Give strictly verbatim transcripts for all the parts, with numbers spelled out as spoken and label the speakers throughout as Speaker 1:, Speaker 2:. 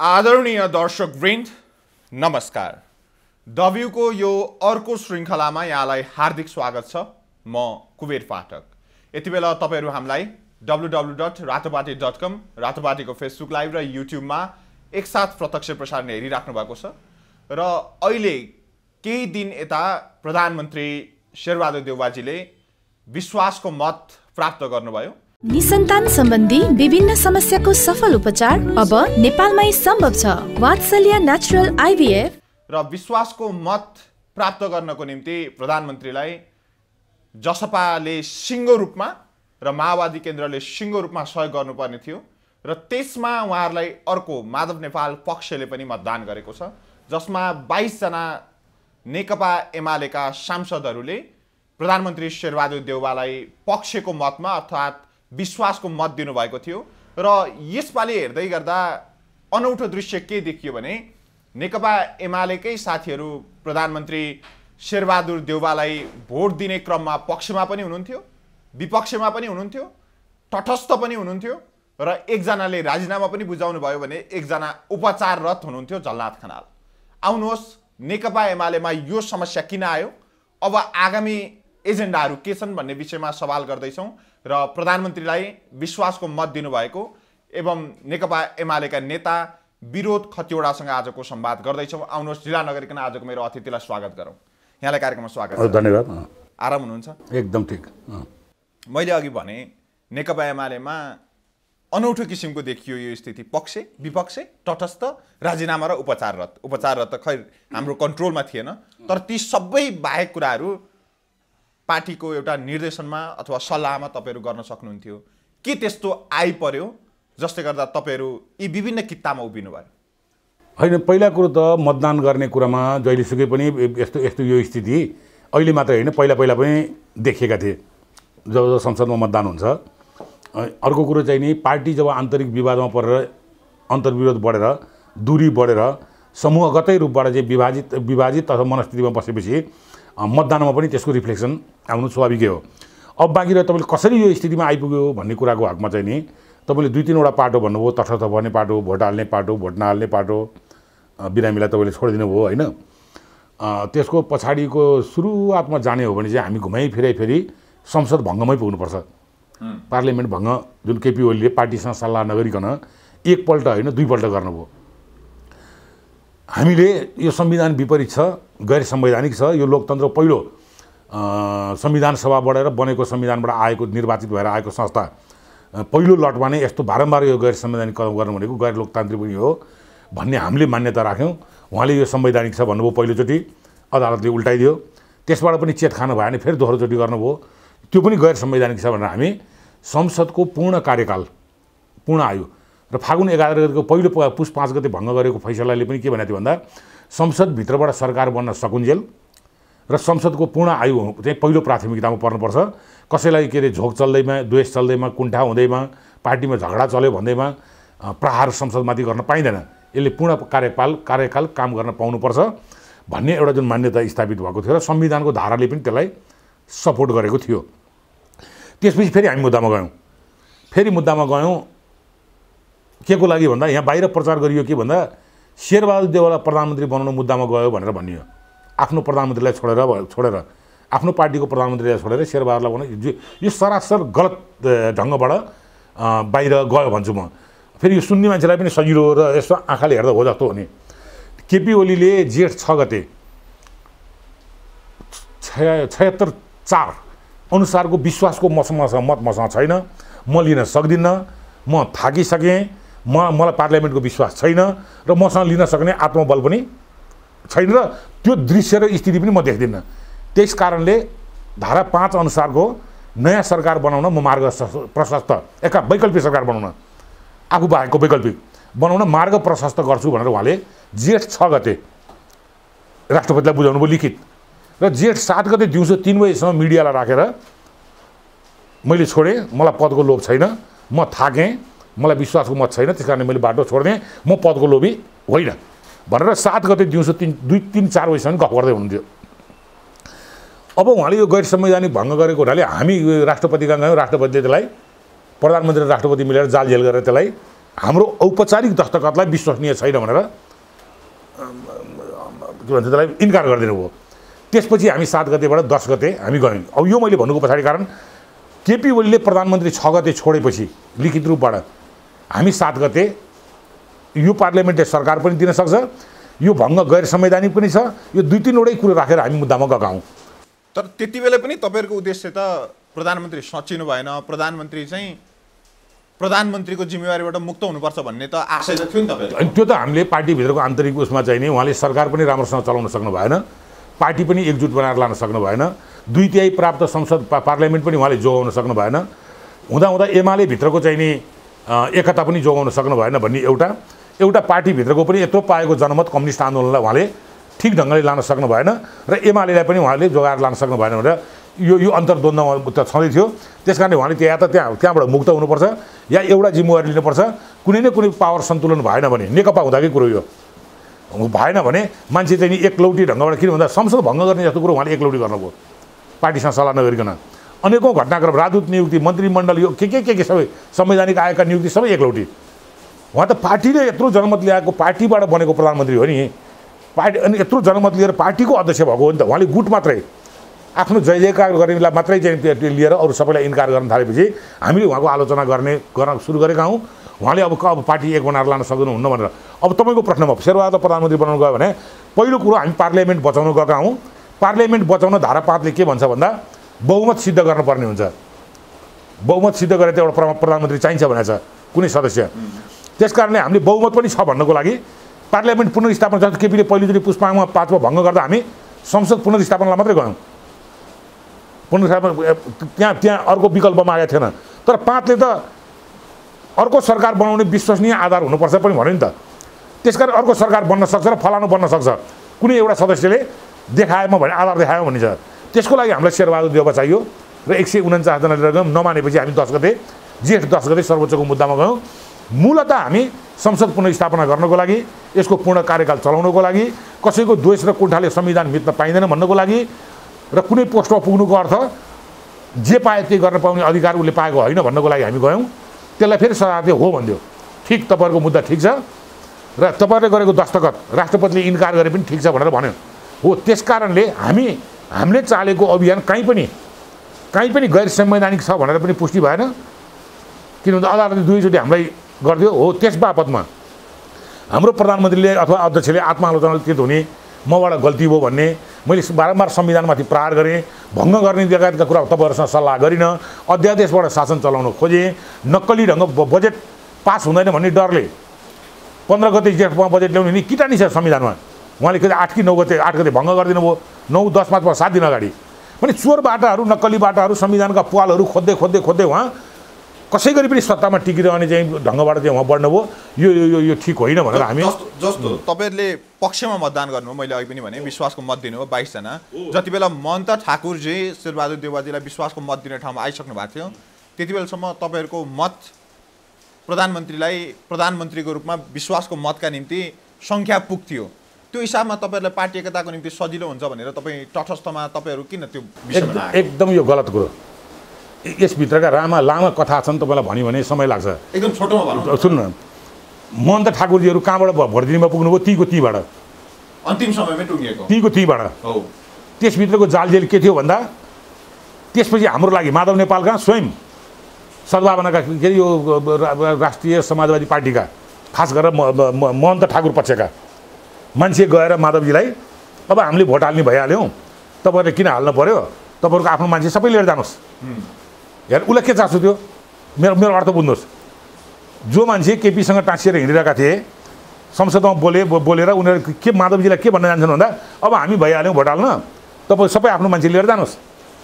Speaker 1: आदरणीय दर्शकवृन्द नमस्कार। द भ्यूको यो अर्को श्रृङ्खलामा यहाँलाई हार्दिक स्वागत छ। म कुबेर पाठक। यति बेला तपाईहरु हामीलाई W W W dot Ratopati dot com रातोपातीको फेसबुक लाइभ र युट्युबमा एकसाथ प्रत्यक्ष प्रसारण हेरिराख्नु भएको छ र अहिले केही दिन यता प्रधानमन्त्री शेरबहादुर देउवाजीले विश्वासको मत प्राप्त गर्नुभयो।
Speaker 2: निसन्तान सम्बन्धी विभिन्न समस्याको सफल उपचार अब नेपालमै सम्भव छ। वात्सल्य नेचुरल आइभीएफ
Speaker 1: र विश्वासको मत प्राप्त गर्नको निम्ति प्रधानमन्त्रीलाई जसपाले सिङ्गो रूपमा र माओवादी केन्द्रले सिङ्गो रूपमा सहयोग गर्नुपर्ने थियो र त्यसमा उहाँहरूलाई अर्को माधव नेपाल पक्षले पनि मतदान गरेको छ, जसमा बाइस जना नेकपा एमालेका सांसदहरूले प्रधानमन्त्री शेरबहादुर देउवालाई पक्षको मतमा अर्थात् विश्वासको मत दिनुभएको थियो। र यसपालि हेर्दै गर्दा अनौठो दृश्य के देखियो भने नेकपा एमालेकै साथीहरू प्रधानमन्त्री शेरबहादुर देउवालाई भोट दिने क्रममा पक्षमा पनि हुनुहुन्थ्यो, विपक्षमा पनि हुनुहुन्थ्यो, तटस्थ पनि हुनुहुन्थ्यो र एकजनाले राजीनामा पनि बुझाउनु भयो भने एकजना उपचाररत हुनुहुन्थ्यो, झलनाथ खनाल। आउनुहोस्, नेकपा एमालेमा यो समस्या किन आयो, अब आगामी एजेन्डाहरू के छन् भन्ने विषयमा सवाल गर्दैछौँ र प्रधानमन्त्रीलाई विश्वासको मत दिनुभएको एवं नेकपा एमालेका नेता विरोध खतिवडासँग आजको संवाद गर्दैछौँ। आउनुहोस्, ढिला नगरिकन आजको मेरो अतिथिलाई स्वागत गरौँ। यहाँलाई कार्यक्रममा स्वागत छ।
Speaker 3: धन्यवाद।
Speaker 1: आराम हुनुहुन्छ?
Speaker 3: एकदम ठिक।
Speaker 1: मैले अघि भने नेकपा एमालेमा अनौठो किसिमको देखियो यो स्थिति, पक्ष विपक्ष तटस्थ, राजीनामा र उपचाररत। उपचाररत त खै हाम्रो कन्ट्रोलमा थिएन, तर ती सबै बाहेक कुराहरू पार्टीको एउटा निर्देशनमा अथवा सल्लाहमा तपाईहरु गर्न सक्नुहुन्थ्यो। के त्यस्तो आइपर्यो जसले गर्दा तपाईहरु यी विभिन्न कित्तामा उभिनु भयो?
Speaker 3: हैन, पहिला कुरो त मतदान गर्ने कुरामा जहिलेसुकै पनि यस्तो यस्तो यो स्थिति अहिले मात्र हैन, पहिला पहिला पनि देखिएका थिए जब जब संसदमा मतदान हुन्छ। अर्को कुरो चाहिँ नि पार्टी जब आन्तरिक विवादमा परेर अन्तर्विरोध बढेर दूरी बढेर समूहगतै रूपबाट चाहिँ विभाजित विभाजित अथवा मनस्थितिमा बसेपछि मतदानमा पनि त्यसको रिफ्लेक्सन आउनु स्वाभाविकै हो। अब बाँकी रह्यो तपाईँले कसरी यो स्थितिमा आइपुग्यो भन्ने कुराको हकमा चाहिँ नि तपाईँले दुई तिनवटा पाटो भन्नुभयो, तटस्थ भन्ने पाटो, भोट हाल्ने पाटो, भोट नहाल्ने पाटो, बिरामीलाई तपाईँले छोडिदिनु भयो होइन। त्यसको पछाडिको सुरुवातमा जाने हो भने चाहिँ हामी घुमाइ फिराइ फेरि संसद भङ्गमै पुग्नुपर्छ। पार्लियामेन्ट भङ्ग जुन केपी ओलीले पार्टीसँग सल्लाह नगरिकन एकपल्ट होइन दुईपल्ट गर्नुभयो। हामीले यो संविधान विपरीत छ, गैर संवैधानिक छ। यो लोकतन्त्र पहिलो संविधान सभा बढेर बनेको संविधानबाट आएको निर्वाचित भएर आएको संस्था पहिलो लटमा नै यस्तो बारम्बार यो गैर संवैधानिक कदम गर्नु भनेको गैर लोकतान्त्रिक पनि हो भन्ने हामीले मान्यता राख्यौँ। उहाँले यो संवैधानिक छ भन्नुभयो पहिलोचोटि, अदालतले उल्टाइदियो। त्यसबाट पनि चेत खानु भएन, फेरि दोहोरोचोटि गर्नुभयो, त्यो पनि गैर संवैधानिक छ भनेर हामी संसदको पूर्ण कार्यकाल पूर्ण आयु र फागुन एघार गतेको पहिलो पुस पाँच गते भङ्ग गरेको फैसलाले पनि के भनेको थियो भन्दा संसदभित्रबाट सरकार बन्न सकुन्जेल र संसदको पूर्ण आयु चाहिँ पहिलो प्राथमिकतामा पर्नुपर्छ। कसैलाई के अरे झोक चल्दैमा, द्वेष चल्दैमा, कुण्ठा हुँदैमा, पार्टीमा झगडा चल्यो भन्दैमा प्रहार संसदमाथि गर्न पाइँदैन। यसले पूर्ण कार्यकाल कार्यकाल काम गर्न पाउनुपर्छ भन्ने एउटा जुन मान्यता स्थापित भएको थियो र संविधानको धाराले पनि त्यसलाई सपोर्ट गरेको थियो। त्यसपछि फेरि हामी मुद्दामा गयौँ। फेरि मुद्दामा गयौँ के को लागि भन्दा यहाँ बाहिर प्रचार गरियो के भन्दा शेरबहादुर देउवालाई प्रधानमन्त्री बनाउनु मुद्दामा गयो भनेर भनियो। आफ्नो प्रधानमन्त्रीलाई छोडेर छोडेर आफ्नो पार्टीको प्रधानमन्त्रीलाई छोडेर शेरबहादुरलाई बनाउनु, यो सरासर गलत ढङ्गबाट बाहिर गयो भन्छु म। फेरि यो सुन्ने मान्छेलाई पनि सजिलो र यसो आँखाले हेर्दा हो जस्तो हो नि। केपी ओलीले जेठ छ गते छयत्तर चार अनुसारको विश्वासको मसँग मत मसँग छैन, म लिन सक्दिनँ, म थाकिसकेँ, म मलाई पार्लियामेन्टको विश्वास छैन र मसँग लिन सक्ने आत्मबल पनि छैन र त्यो दृश्य र स्थिति पनि म देख्दिनँ। त्यस कारणले धारा पाँच अनुसारको नयाँ सरकार बनाउन म मार्ग प्रशस्त एका वैकल्पिक सरकार बनाउन आफू बाहेकको वैकल्पिक बनाउन मार्ग प्रशस्त गर्छु भनेर उहाँले जेठ छ गते राष्ट्रपतिलाई बुझाउनु भयो लिखित र जेठ सात गते दिउँसो तीन बजीसम्म मिडियालाई राखेर मैले छोडेँ, मलाई पदको लोभ छैन, म थाकेँ, मलाई विश्वासको मत छैन, त्यस कारणले मैले बाटो छोड्देँ, म पदको लोभी होइन भनेर सात गते दिउँसो तिन दुई तिन चार बजीसम्म गफ गर्दै हुनुहुन्थ्यो। अब उहाँले यो गैर संवैधानिक भङ्ग गरेको हुनाले हामी राष्ट्रपति कहाँ गयौँ, राष्ट्रपतिले त्यसलाई प्रधानमन्त्री र राष्ट्रपति मिलेर जाल जेल गरेर त्यसलाई हाम्रो औपचारिक दस्तखतलाई विश्वसनीय छैन भनेर के भन्छ त्यसलाई इन्कार गरिदिनु भयो। त्यसपछि हामी सात गतेबाट दस गते हामी गयौँ। अब यो मैले भन्नुको पछाडि कारण केपी ओलीले प्रधानमन्त्री छ गते छोडेपछि लिखित रूपबाट हामी सात गते यो पार्लियामेन्ट्री सरकार पनि दिन सक्छ, यो भङ्ग गैर संवैधानिक पनि छ, यो दुई तिनवटै कुरो राखेर हामी मुद्दामा गएका हौँ।
Speaker 1: तर त्यति बेला पनि तपाईँहरूको उद्देश्य त प्रधानमन्त्री सचिनु भएन, प्रधानमन्त्री चाहिँ प्रधानमन्त्रीको जिम्मेवारीबाट मुक्त हुनुपर्छ भन्ने त आशय त थियो नि तपाईँको।
Speaker 3: अनि त्यो त हामीले पार्टीभित्रको आन्तरिक उसमा चाहिँ नि उहाँले सरकार पनि राम्रोसँग चलाउन सक्नु भएन, पार्टी पनि एकजुट बनाएर लान सक्नु भएन, दुई तिहाई प्राप्त संसद पार्लियामेन्ट पनि उहाँले जोगाउन सक्नु भएन, हुँदाहुँदा एमाले भित्रको चाहिँ नि एकता पनि जोगाउन सक्नु भएन भन्ने एउटा एउटा पार्टीभित्रको पनि यत्रो पाएको जनमत कम्युनिस्ट आन्दोलनलाई उहाँले ठिक ढङ्गले लान सक्नु भएन र एमालेलाई पनि उहाँले जोगाएर लान सक्नु भएन भनेर यो यो अन्तर्द्वन्द्व त छँदै थियो। त्यस कारणले उहाँले या त त्यहाँ त्यहाँबाट मुक्त हुनुपर्छ या एउटा जिम्मेवारी लिनुपर्छ। कुनै न कुनै पावर सन्तुलन भएन भने नेकपा हुँदाकै कुरो यो भएन भने मान्छे चाहिँ नि एकलौटी ढङ्गबाट किन भन्दा संसद भङ्ग गर्ने जस्तो कुरो उहाँले एकलौटी गर्नुभयो पार्टीसँग सल्लाह नगरिकन। अनेकौँ घटनाक्रम राजदूत नियुक्ति मन्त्रीमण्डल यो के के के के सबै संवैधानिक आयोगका नियुक्ति सबै एकलौटी। उहाँ त पार्टीले यत्रो जनमत ल्याएको पार्टीबाट बनेको प्रधानमन्त्री हो नि, पार्टी अनि यत्रो जनमत लिएर पार्टीको अध्यक्ष भएको हो नि त। उहाँले गुट मात्रै आफ्नो जय जयकार गर्नेलाई मात्रै चाहिँ लिएर अरू सबैलाई इन्कार गर्न थालेपछि हामीले उहाँको आलोचना गर्ने गर्न सुरु गरेका हौँ। उहाँले अब अब पार्टी एक बनाएर लान सक्नुहुन्न भनेर। अब तपाईँको प्रश्नमा शेरबहादुर प्रधानमन्त्री बनाउनु गयो भने पहिलो कुरो हामी पार्लियामेन्ट बचाउन गएका हौँ। पार्लियामेन्ट बचाउन धारा पाँचले के भन्छ भन्दा बहुमत सिद्ध गर्नुपर्ने हुन्छ। बहुमत सिद्ध गरेर त एउटा प्रधानमन्त्री चाहिन्छ भनेको छ कुनै सदस्य। त्यस कारणले हामीले बहुमत पनि छ भन्नको लागि पार्लियामेन्ट पुनर्स्थापना जस्तो केपीले पहिलोचोटि पुष्पाङमा पाँचमा भङ्ग गर्दा हामी संसद पुनर्स्थापनालाई मात्रै गयौँ। पुनर्स्थापना त्यहाँ त्यहाँ अर्को विकल्प मागेको थिएन। तर पाँचले त अर्को सरकार बनाउने विश्वसनीय आधार हुनुपर्छ पनि भन्यो नि त। त्यसकारण अर्को सरकार बन्न सक्छ र फलानु बन्न सक्छ कुनै एउटा सदस्यले देखाएमा भने आधार देखायो भनिन्छ। त्यसको लागि हामीलाई शेरबहादुर देउवा चाहियो र एक सय उन्चासजना लिएर गयौँ। नमानेपछि हामी दस गते जेठ दस गते सर्वोच्चको मुद्दामा गयौँ। मूलतः हामी संसद पुनर्स्थापना गर्नको लागि, यसको पूर्ण कार्यकाल चलाउनको लागि, कसैको द्वेष र कुण्ठाले संविधान मिच्न पाइँदैन भन्नको लागि र कुनै पोस्टमा पुग्नुको अर्थ जे पाए त्यही गर्न पाउने अधिकार उसले पाएको होइन भन्नको लागि हामी गयौँ। त्यसलाई फेरि सजायले हो भनिदियो, ठिक तपाईँहरूको मुद्दा ठिक छ र तपाईँहरूले गरेको दस्तखत राष्ट्रपतिले इन्कार गरे पनि ठिक छ भनेर भन्यो हो। त्यस कारणले हामी हामीले चालेको अभियान कहीँ पनि कहीँ पनि गैर संवैधानिक छ भनेर पनि पुष्टि भएन, किनभने अदालतले दुईचोटि हामीलाई गरिदियो हो। त्यस बापतमा हाम्रो प्रधानमन्त्रीले अथवा अध्यक्षले आत्मालोचना के हुने मबाट गल्ती भयो भन्ने मैले बारम्बार संविधानमाथि प्रहार गरेँ, भङ्ग गर्ने लगायतका कुरा तपाईँहरूसँग सल्लाह गरिनँ, अध्यादेशबाट शासन चलाउन खोजेँ, नक्कली ढङ्ग बजेट पास हुँदैन भन्ने डरले पन्ध्र गते जेठमा बजेट ल्याउने नि किटानी छ संविधानमा। उहाँले कहिले आठ कि नौ गते आठ गते भङ्ग गरिदिनु भयो, नौ दस पाँचमा सात दिन अगाडि। भने चोर बाटाहरू नक्कली बाटाहरू संविधानका पालहरू खोज्दै खोज्दै खोज्दै उहाँ कसै गरी पनि सत्तामा टिकिरहने चाहिँ ढङ्गबाट चाहिँ उहाँ बढ्नुभयो। यो यो यो ठिक होइन भनेर हामी
Speaker 1: जस्तो तपाईँहरूले पक्षमा मतदान गर्नुभयो, मैले अघि पनि भने विश्वासको मत दिनुभयो बाइसजना। जति बेला महन्त ठाकुरजी शेरबहादुर देउवाजीलाई विश्वासको मत दिने ठाउँमा आइसक्नु भएको थियो त्यति बेलासम्म तपाईँहरूको मत प्रधानमन्त्रीलाई प्रधानमन्त्रीको रूपमा विश्वासको मतका निम्ति सङ्ख्या पुग्थ्यो। त्यो हिसाबमा तपाईँहरूलाई पार्टी एकताको निम्ति सजिलो हुन्छ भनेर तपाईँ तटस्थमा तपाईँहरू किन त्यो विषयमा?
Speaker 3: एकदम यो गलत कुरो। यसभित्रका रामा लामा कथा छन्, तपाईँलाई भन्यो भने समय लाग्छ।
Speaker 1: एकदम छोटोमा भन्नु
Speaker 3: सुन्नु, महन्त ठाकुरजीहरू कहाँबाट भोट दिनेमा पुग्नुभयो? तीको तीबाट,
Speaker 1: अन्तिम समयमै टुङ्गिएको
Speaker 3: तीको तीबाट हो। त्यसभित्रको जालजेल के थियो भन्दा त्यसपछि हाम्रो लागि माधव नेपालका स्वयं सद्भावनाका के अरे यो राष्ट्रिय समाजवादी पार्टीका खास गरेर महन्त ठाकुर पक्षका मान्छे गएर माधवजीलाई अब हामीले भोट हाल्ने भइहाल्यौँ, तपाईँहरूले किन हाल्नु पऱ्यो, तपाईँहरूको आफ्नो मान्छे सबै लिएर जानुहोस्। यार उसलाई के चासो थियो? मेरो मेरो अर्थ बुझ्नुहोस्, जो मान्छे केपीसँग टाँसिएर हिँडिरहेका थिए संसदमा बोले बोलेर उनीहरू के माधवजीलाई के भन्न जान्छन् भन्दा अब हामी भइहाल्यौँ भोट हाल्न, तपाईँ सबै आफ्नो मान्छे लिएर जानुहोस्।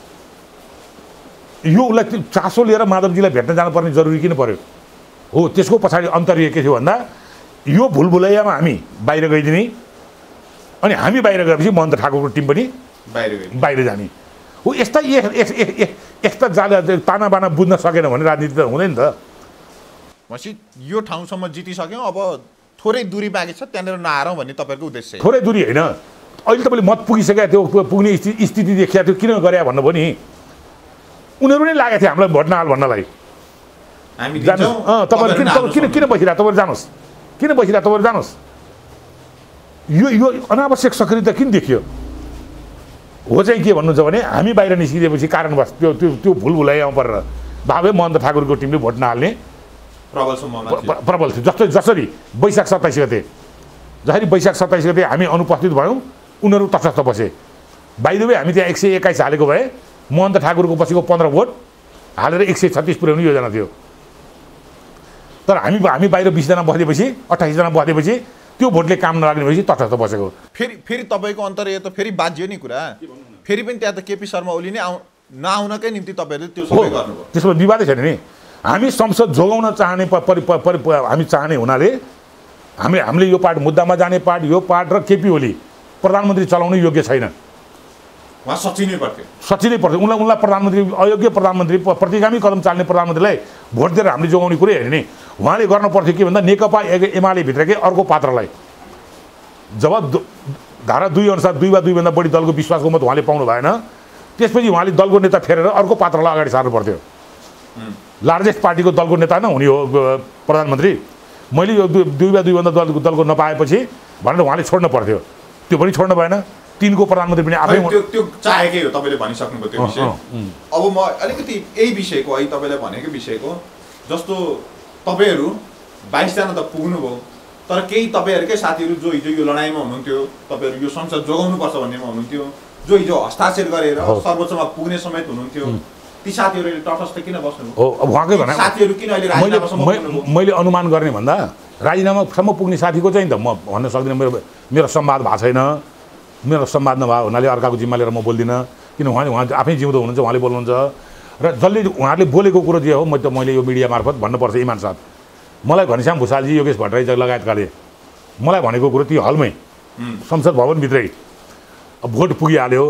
Speaker 3: यो उसलाई चासो लिएर माधवजीलाई भेट्न जानुपर्ने जरुरी किन पर्यो? हो, त्यसको पछाडि अन्तर्य के थियो भन्दा यो भुलभुलैयामा हामी बाहिर गइदिने अनि हामी बाहिर गएपछि महन्त ठाकुरको टिम पनि
Speaker 1: बाहिर
Speaker 3: बाहिर जाने हो। यस्ता यस्ता जाल ताना बाना बुझ्न सकेन भने राजनीति त हुँदैन त।
Speaker 1: भनेपछि यो ठाउँसम्म जितिसक्यौँ, अब थोरै दूरी बाँकी छ, त्यहाँनिर नहारौँ भन्ने तपाईँहरूको उद्देश्य?
Speaker 3: थोरै दूरी होइन, अहिले तपाईँले मत पुगिसकेको थियो, पुग्ने स्थिति देखिया थियो, किन गरे भन्नुभयो नि? उनीहरू नै लागेको थियो हामीलाई भोट नहाल भन्नलाई।
Speaker 1: हामी
Speaker 3: जानुहोस्
Speaker 1: दिन्छौँ
Speaker 3: तपाईँहरू किन तपाईँ किन किन बसिरह तपाईँहरू जानुहोस् किन बसिरह तपाईँहरू जानुहोस् यो यो अनावश्यक सक्रियता किन देखियो हो चाहिँ के भन्नुहुन्छ भने हामी बाहिर निस्किदिएपछि कारणवश त्यो त्यो त्यो भुल भुलाइमा परेर बाबे महन्त ठाकुरको टिमले भोट नहाल्ने
Speaker 1: प्रबल सम्भावना थियो
Speaker 3: प्रबल थियो जस्तो जसरी वैशाख सत्ताइस गते जसरी वैशाख सत्ताइस गते हामी अनुपस्थित भयौँ उनीहरू तटस्थ बसे बाइ द वे हामी त्यहाँ एक सय एक्काइस हालेको भए महन्त ठाकुरको बसेको पन्ध्र भोट हालेर एक सय छत्तिस पुर्याउने योजना थियो तर हामी हामी बाहिर बिसजना बसिदिएपछि अट्ठाइसजना बसिदिएपछि त्यो भोटले काम नलाग्ने भएपछि तटस्थ बसेको
Speaker 1: फेरि फेरि तपाईँको अन्तर्य त फेरि बाजियो नि कुरा फेरि पनि त्यहाँ त केपी शर्मा ओली नै आउ नआउनकै निम्ति तपाईँहरूले त्यो सबै गर्नुभयो
Speaker 3: त्यसमा विवादै छैन नि हामी संसद जोगाउन चाहने परि परि हामी चाहने हुनाले हामी हामीले यो पार्ट मुद्दामा जाने पार्ट यो पार्ट र केपी ओली प्रधानमन्त्री चलाउन योग्य छैन
Speaker 1: उहाँ सचिनै पर्थ्यो
Speaker 3: सचिनै पर्थ्यो उनलाई उनलाई प्रधानमन्त्री अयोग्य प्रधानमन्त्री प्रतिगामी कदम चाल्ने प्रधानमन्त्रीलाई भोट दिएर हामीले जोगाउने कुरै होइन नि उहाँले गर्नु पर्थ्यो के भन्दा नेकपा एमाले भित्रकै अर्को पात्रलाई जब धारा दुई अनुसार दुई वा दुईभन्दा बढी दलको विश्वासको मत उहाँले पाउनु भएन त्यसपछि उहाँले दलको नेता फेरेर अर्को पात्रलाई अगाडि सार्नु पर्थ्यो लार्जेस्ट पार्टीको दलको नेता नै हुने हो प्रधानमन्त्री मैले यो दुई वा दुईभन्दा दलको दलको नपाएपछि भनेर उहाँले छोड्नु पर्थ्यो त्यो पनि छोड्नु भएन तिनको प्रधानमन्त्री पनि आफै
Speaker 1: त्यो त्यो चाहेकै हो तपाईँले भनिसक्नुभयो त्यो विषय अब म अलिकति यही विषयको है तपाईँले भनेको विषयको जस्तो तपाईँहरू बाइसजना त पुग्नुभयो तर केही तपाईँहरूकै साथीहरू जो हिजो यो लडाइँमा हुनुहुन्थ्यो तपाईँहरू यो संसद जोगाउनुपर्छ भन्नेमा हुनुहुन्थ्यो जो हिजो हस्ताक्षर गरेर सर्वोच्चमा पुग्ने समेत हुनुहुन्थ्यो ती साथीहरूले तटस्थ किन बस्नु
Speaker 3: हो अब उहाँकै भने
Speaker 1: साथीहरू किन अहिले राजीनामासम्म पुग्नुभयो
Speaker 3: मैले अनुमान गर्ने भन्दा राजीनामासम्म पुग्ने साथीको चाहिँ त म भन्न सक्दिनँ मेरो मेरो संवाद भएको छैन मेरो संवाद नभएको हुनाले अर्काको जिम्मा लिएर म बोल्दिनँ किन उहाँले उहाँ आफै जिउँदो हुनुहुन्छ उहाँले बोल्नुहुन्छ र जसले उहाँहरूले बोलेको कुरो जे हो म त मैले यो मिडिया मार्फत भन्नुपर्छ इमान साथ मलाई घनश्याम भुषालजी योगेश भट्टराई लगायतकाले मलाई भनेको कुरो त्यो हलमै संसद भवनभित्रै भोट पुगिहाल्यो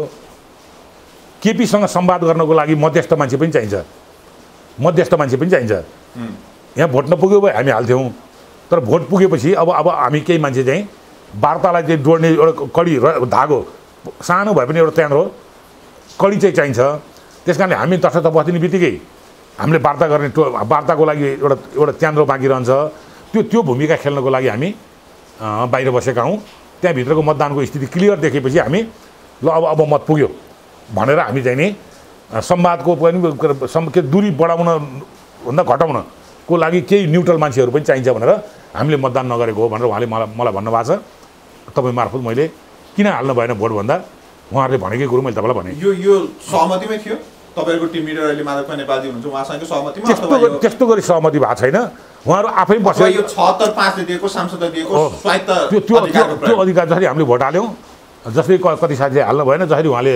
Speaker 3: केपीसँग संवाद गर्नको लागि मध्यस्थ मान्छे पनि चाहिन्छ मध्यस्थ मान्छे पनि चाहिन्छ यहाँ भोट नपुग्यो भए हामी हाल्थ्यौँ तर भोट पुगेपछि अब अब हामी केही मान्छे चाहिँ वार्तालाई चाहिँ जोड्ने एउटा कडी धागो सानो भए पनि एउटा त्यान्द्रो कडी चाहिँ चाहिन्छ त्यस कारणले हामी तटस्थ बस्दिने बित्तिकै हामीले वार्ता गर्ने वार्ताको लागि एउटा एउटा त्यान्द्रो बाँकी रहन्छ त्यो त्यो भूमिका खेल्नको लागि हामी बाहिर बसेका हौँ त्यहाँभित्रको मतदानको स्थिति क्लियर देखेपछि हामी ल अब अब मत पुग्यो भनेर हामी चाहिँ नि संवादको पनि के दूरी बढाउन भन्दा घटाउनको लागि केही न्युट्रल मान्छेहरू पनि चाहिन्छ भनेर हामीले मतदान नगरेको हो भनेर उहाँले मलाई मलाई भन्नुभएको छ तपाईँ मार्फत मैले किन हाल्नु भएन भोट भन्दा उहाँहरूले भनेकै कुरो मैले तपाईँलाई भने
Speaker 1: यो यो सहमतिमै थियो तपाईँहरूको टिम लिडर अहिले माधव नेपालजी हुनुहुन्छ उहाँसँगै सहमतिमा
Speaker 3: त्यस्तो त्यस्तो गरी सहमति भएको छैन उहाँहरू आफै बसेर
Speaker 1: यो छहत्तर पाँचले दिएको सांसदले दिएको स्वायत्त
Speaker 3: त्यो त्यो त्यो अधिकार जसरी हामीले भोट हाल्यौँ जसरी कति साथीले हाल्नु भएन जसरी उहाँले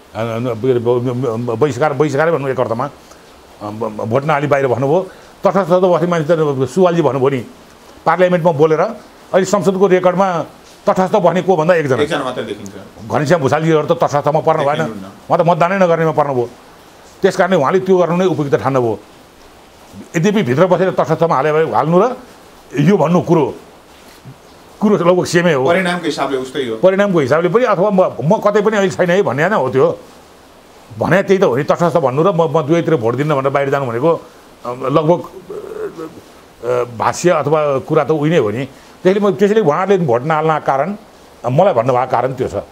Speaker 3: बहिष्कार बहिष्कारै भन्नु एक अर्थमा भोट नहाली बाहिर भन्नुभयो तटस्थ बस्ने मान्छे त सुवालजी भन्नुभयो नि पार्लियामेन्टमा बोलेर अहिले संसदको रेकर्डमा तटस्थ बस्ने को भन्दा एकजना
Speaker 1: एकजना मात्रै देखिन्छ
Speaker 3: घनश्याम भुषालजीहरू त तटस्थमा पर्नु भएन उहाँ त मतदानै नगर्नेमा पर्नुभयो त्यस कारणले उहाँले त्यो गर्नु नै उपयुक्त ठान्नुभयो यद्यपि भित्र बसेर तटस्थमा हाले हाल्नु र यो भन्नु कुरो कुरो लगभग सेमै हो
Speaker 1: परिणामको हिसाबले उस्तै हो
Speaker 3: परिणामको हिसाबले पनि अथवा म म कतै पनि अहिले छैन है भन्ने नै हो त्यो भने त्यही त हो नि तटस्थ भन्नु र म म दुवैतिर भोट दिन्न भनेर बाहिर जानु भनेको लगभग भाष्य अथवा कुरा त उही नै हो नि त्यसले म त्यसैले उहाँहरूले भोट नहाल्न कारण मलाई भन्नुभएको कारण त्यो छ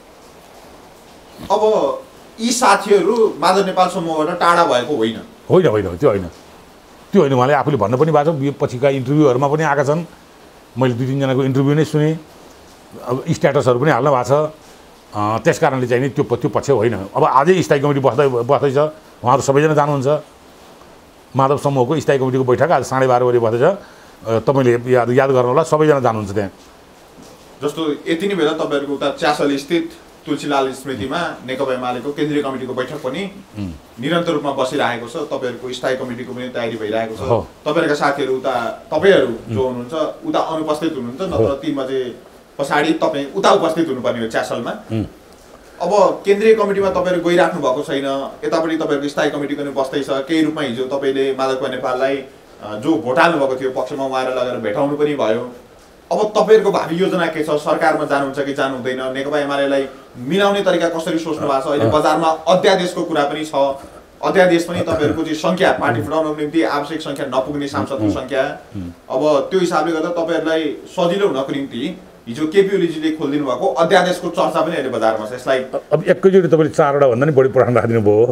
Speaker 1: अब यी साथीहरू माधव नेपाल समूहबाट टाढा भएको होइन
Speaker 3: होइन होइन त्यो होइन त्यो होइन उहाँले आफूले भन्नु पनि भएको छ यो पछिका इन्टरभ्यूहरूमा पनि आएका छन् मैले दुई तिनजनाको इन्टरभ्यू नै सुनेँ अब स्ट्याटसहरू पनि हाल्नु भएको छ त्यस कारणले चाहिँ नि त्यो त्यो पक्ष होइन अब आजै स्थायी कमिटी बस्दै बस्दैछ उहाँहरू सबैजना जानुहुन्छ माधव समूहको स्थायी कमिटीको बैठक आज साढे बाह्र बजी बस्दैछ तपाईँले याद याद गर्नु होला सबैजना जानुहुन्छ त्यहाँ
Speaker 1: जस्तो यति नै बेला तपाईँहरूको उता च्यासल स्थित तुलसीलाल स्मृतिमा नेकपा एमालेको केन्द्रीय कमिटीको बैठक पनि निरन्तर रूपमा बसिरहेको छ तपाईँहरूको स्थायी कमिटीको पनि तयारी भइरहेको छ तपाईँहरूका साथीहरू उता तपाईँहरू जो हुनुहुन्छ उता अनुपस्थित हुनुहुन्छ नत्र ती मध्ये पछाडि तपाईँ उता उपस्थित हुनुपर्ने हो च्यासलमा अब केन्द्रीय कमिटीमा तपाईँहरू गइराख्नु भएको छैन यतापट्टि तपाईँहरूको स्थायी कमिटी पनि बस्दैछ केही रूपमा हिजो तपाईँले माधव नेपाललाई जो भोट हाल्नु भएको थियो पक्षमा उहाँलाई लगेर भेटाउनु पनि भयो अब तपाईँहरूको भावी योजना के छ सरकारमा जानुहुन्छ कि जानु हुँदैन नेकपा एमालेलाई मिलाउने तरिका कसरी सोच्नु भएको छ अहिले बजारमा अध्यादेशको कुरा पनि छ अध्यादेश पनि तपाईँहरूको चाहिँ सङ्ख्या पार्टी फुटाउनको निम्ति आवश्यक सङ्ख्या नपुग्ने सांसदको सङ्ख्या अब त्यो हिसाबले गर्दा तपाईँहरूलाई सजिलो हुनको निम्ति हिजो केपी ओलीजीले खोलिदिनु भएको अध्यादेशको चर्चा पनि अहिले बजारमा छ। यसलाई
Speaker 3: अब एकैचोटि तपाईँले चारवटा भन्दा नि बढी प्रश्न राखिदिनु भयो।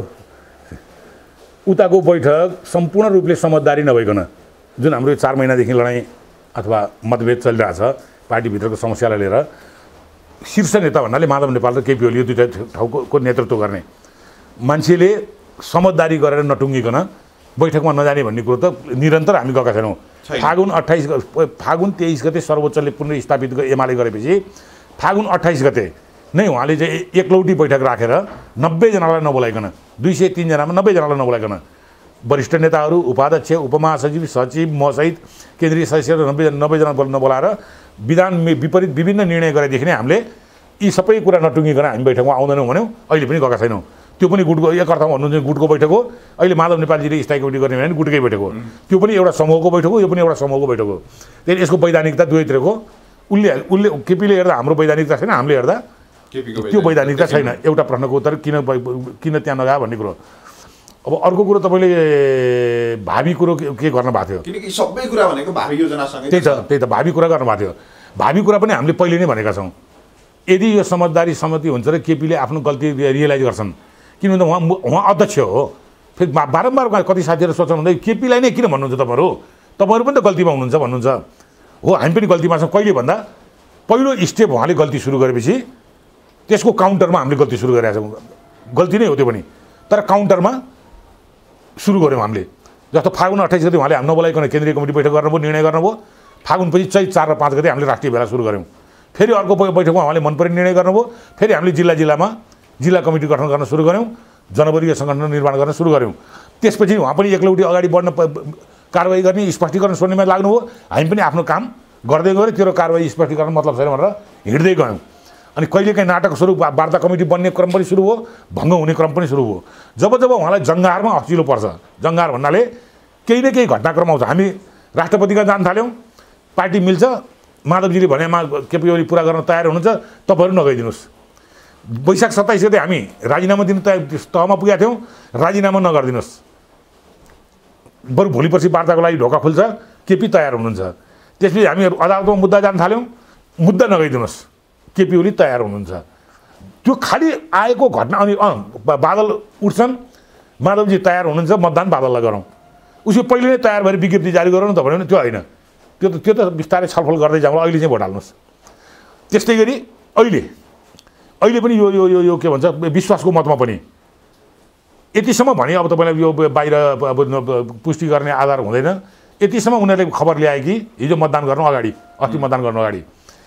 Speaker 3: उताको बैठक सम्पूर्ण रूपले समझदारी नभइकन जुन हाम्रो चार महिनादेखि लडाइँ अथवा मतभेद चलिरहेछ पार्टीभित्रको समस्यालाई लिएर शीर्ष नेता भन्नाले माधव नेपाल र केपी ओली दुईवटा ठाउँको नेतृत्व गर्ने मान्छेले समझदारी गरेर नटुङ्गिकन बैठकमा नजाने भन्ने कुरो त निरन्तर हामी गएका छैनौँ। फागुन अट्ठाइस फागुन तेइस गते सर्वोच्चले पुनर्स्थापित एमाले गरेपछि फागुन अट्ठाइस गते नै उहाँले चाहिँ एकलौटी बैठक राखेर नब्बेजनालाई नबोलाइकन दुई सय तिनजनामा नब्बेजनालाई नबोलाइकन वरिष्ठ नेताहरू उपाध्यक्ष उपमहासचिव सचिव मसहित केन्द्रीय सदस्यहरू नब्बे नब्बेजना नबोलाएर विधान विपरीत विभिन्न निर्णय गरेदेखि नै हामीले यी सबै कुरा नटुङ्गिकन हामी बैठकमा आउँदैनौँ भन्यौँ। अहिले पनि गएका छैनौँ। त्यो पनि गुटको एक अर्थमा भन्नुहुन्छ गुटको बैठक हो। अहिले माधव नेपालजीले स्थायी कमिटी गर्ने भने गुटकै बैठक हो। त्यो पनि एउटा समूहको बैठक हो, यो पनि एउटा समूहको बैठक हो। त्यही यसको वैधानिकता दुवैतिरको उसले उसले केपीले हेर्दा हाम्रो वैधानिकता छैन, हामीले हेर्दा त्यो वैधानिकता छैन। एउटा प्रश्नको उत्तर किन किन त्यहाँ नगयो भन्ने कुरो। अब अर्को कुरो तपाईँले भावी कुरो के गर्नु भएको थियो,
Speaker 1: किनकि सबै कुरा भनेको भावी योजनासँगै
Speaker 3: त्यही त त्यही त भावी कुरा गर्नुभएको थियो। भावी कुरा पनि हामीले पहिले नै भनेका छौँ। यदि यो समझदारी सहमति हुन्छ र केपीले आफ्नो गल्ती रियलाइज गर्छन्, किनभने उहाँ उहाँ अध्यक्ष हो। फेरि बारम्बार कति साथीहरू सोच्नु हुँदै केपीलाई नै किन भन्नुहुन्छ तपाईँहरू, तपाईँहरू पनि त गल्तीमा हुनुहुन्छ भन्नुहुन्छ। हो, हामी पनि गल्तीमा छौँ। कहिले भन्दा पहिलो स्टेप उहाँले गल्ती सुरु गरेपछि त्यसको काउन्टरमा हामीले गल्ती सुरु गरेका छौँ। गल्ती नै हो त्यो पनि, तर काउन्टरमा सुरु गऱ्यौँ हामीले। जस्तो फागुन अट्ठाइस गते उहाँले हामी नबोलाइकन केन्द्रीय कमिटी बैठक गर्नुभयो, निर्णय गर्नुभयो। फागुनपछि चैत चार र पाँच गते हामीले राष्ट्रिय भेला सुरु गऱ्यौँ। फेरि अर्को बैठकमा उहाँले मन परे निर्णय गर्नुभयो। फेरि हामीले जिल्ला जिल्लामा जिल्ला कमिटी गठन गर्न सुरु गऱ्यौँ, जनवर्गीय सङ्गठन निर्माण गर्न सुरु गऱ्यौँ। त्यसपछि उहाँ पनि एक्लौटी अगाडि बढ्न कारवाही गर्ने स्पष्टीकरण सोध्नेमा लाग्नुभयो। हामी पनि आफ्नो काम गर्दै गऱ्यौँ। तेरो कारवाही स्पष्टीकरण मतलब छैन भनेर हिँड्दै गयौँ। अनि कहिलेकाहीँ नाटक स्वरूप वार्ता कमिटी बन्ने क्रम पनि सुरु भयो, भङ्ग हुने क्रम पनि सुरु भयो। जब जब उहाँलाई जङ्गारमा अचिलो पर्छ, जङ्गार भन्नाले केही न केही घटनाक्रम आउँछ। हामी राष्ट्रपतिका जान थाल्यौँ, पार्टी मिल्छ, माधवजीले भनेमा केपी ओली पुरा गर्न तयार हुनुहुन्छ, तपाईँहरू नगइदिनुहोस्। वैशाख सत्ताइस गते हामी राजीनामा दिनु तय तहमा पुगेका थियौँ, राजीनामा नगरिदिनुहोस्, बरु भोलि पर्सि वार्ताको लागि ढोका खुल्छ, केपी तयार हुनुहुन्छ। त्यसपछि हामी अदालतमा मुद्दा जान थाल्यौँ, मुद्दा नगइदिनुहोस्, केपी ओली तयार हुनुहुन्छ। त्यो खालि आएको घटना। अनि अँ बादल उठ्छन्, माधवजी तयार हुनुहुन्छ, मतदान बादललाई गरौँ। उसको पहिले नै तयार भएर विज्ञप्ति जारी गरौँ त भन्यो भने त्यो होइन। त्यो त त्यो त बिस्तारै छलफल गर्दै जाउँला, अहिले चाहिँ भोट हाल्नुहोस्। त्यस्तै गरी अहिले अहिले पनि यो यो यो यो के भन्छ विश्वासको मतमा पनि यतिसम्म भने अब तपाईँलाई यो बाहिर अब पुष्टि गर्ने आधार हुँदैन। यतिसम्म उनीहरूले खबर ल्याए कि हिजो मतदान गर्नु अगाडि, अस्ति मतदान गर्नु अगाडि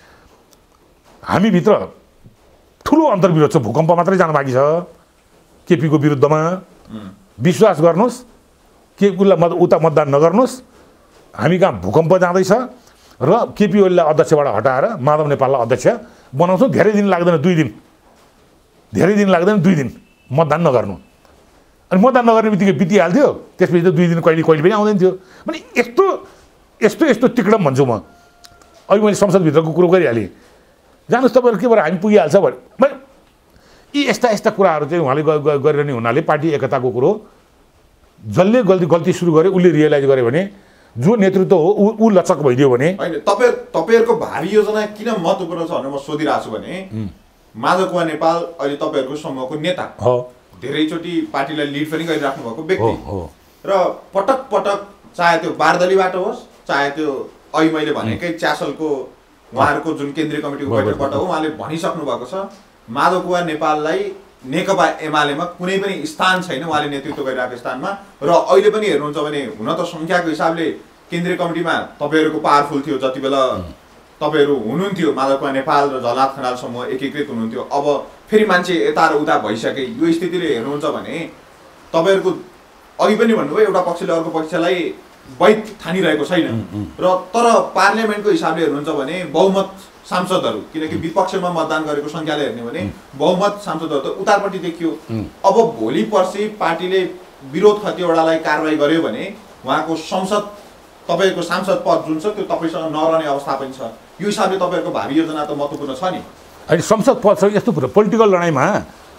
Speaker 3: हामीभित्र ठुलो अन्तर्विरोध छ। भूकम्प मात्रै जानु बाँकी छ केपीको विरुद्धमा। विश्वास गर्नुहोस्, के उसलाई मत उता मतदान नगर्नुहोस्। हामी कहाँ भूकम्प जाँदैछ र केपी ओलीलाई अध्यक्षबाट हटाएर माधव नेपाललाई अध्यक्ष बनाउँछौँ। धेरै दिन लाग्दैन, दुई दिन धेरै दिन लाग्दैन दुई दिन मतदान नगर्नु। अनि मतदान नगर्ने बित्तिकै बितिहाल्थ्यो, त्यसपछि त दुई दिन कहिले कहिले पनि आउँदैन थियो। भने यस्तो यस्तो यस्तो तिक्रम भन्छु म। अहिले मैले संसदभित्रको कुरो गरिहालेँ, जानुहोस् तपाईँहरू के भएर हामी पुगिहाल्छ भने यी यस्ता यस्ता कुराहरू चाहिँ उहाँले गरिरहने हुनाले पार्टी एकताको कुरो जसले गल्ती गल्ती सुरु गर्यो उसले रियलाइज गर्यो भने, जो नेतृत्व हो ऊ ऊ लचक भइदियो भने।
Speaker 1: होइन, तपाईँ तपाईँहरूको भावी योजना किन महत्त्वपूर्ण छ भनेर म सोधिरहेको छु भने माधव कुमार नेपाल अहिले तपाईँहरूको समूहको नेता हो, धेरैचोटि पार्टीलाई लिड पनि गरिराख्नु भएको व्यक्ति र पटक पटक चाहे त्यो बारदलीबाट होस्, चाहे त्यो अहिले मैले भनेकै च्यासलको उहाँहरूको जुन केन्द्रीय कमिटीको बैठकबाट हो, उहाँले भनिसक्नु भएको छ माधव कुमार नेपाललाई नेकपा एमालेमा कुनै पनि स्थान छैन, उहाँले नेतृत्व गरिरहेको स्थानमा। र अहिले पनि हेर्नुहुन्छ भने हुन त सङ्ख्याको हिसाबले केन्द्रीय कमिटीमा तपाईँहरूको पावरफुल थियो जति बेला तपाईँहरू हुनुहुन्थ्यो, माधव कुमार नेपाल र झलनाथ खनाल समूह एकीकृत हुनुहुन्थ्यो। अब फेरि मान्छे यता र उता भइसके यो स्थितिले हेर्नुहुन्छ भने तपाईँहरूको अघि पनि भन्नुभयो एउटा पक्षले अर्को पक्षलाई वैध ठानिरहेको छैन। र तर पार्लियामेन्टको हिसाबले हेर्नुहुन्छ भने बहुमत सांसदहरू, किनकि विपक्षमा मतदान गरेको सङ्ख्याले हेर्ने भने बहुमत सांसदहरू त उतारपट्टि देखियो। अब भोलि पर्सि पार्टीले विरोध कतिवटालाई कारवाही गर्यो भने उहाँको संसद तपाईँको सांसद पद जुन छ त्यो तपाईँसँग नरहने अवस्था पनि छ। यो हिसाबले तपाईँहरूको भावी योजना त महत्त्वपूर्ण छ नि।
Speaker 3: होइन, संसद पद छ यस्तो कुरा पोलिटिकल लडाइँमा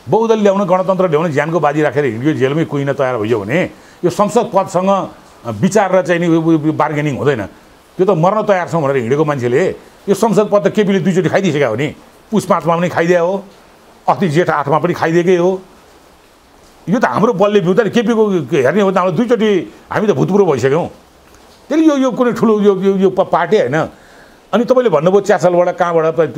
Speaker 3: बहुदल ल्याउन गणतन्त्र ल्याउन ज्यानको बाजी राखेर हिँड्यो जेलमै कुहिन तयार भइयो भने यो संसद पदसँग विचार र चाहिँ नि बार्गेनिङ हुँदैन। त्यो त मर्न तयार छौँ भनेर हिँडेको मान्छेले यो संसद पद त केपीले दुईचोटि खाइदिइसक्यो हो नि। पुस पाँचमा पनि खाइदिए हो, अस्ति जेठ आठमा पनि खाइदिएकै हो। यो त हाम्रो बलले बिउ त केपीको हेर्ने हो त हाम्रो दुईचोटि हामी त भूतपूर्व भइसक्यौँ। त्यसले यो यो कुनै ठुलो यो यो पार्टी होइन। अनि तपाईँले भन्नुभयो च्यासलबाट कहाँबाट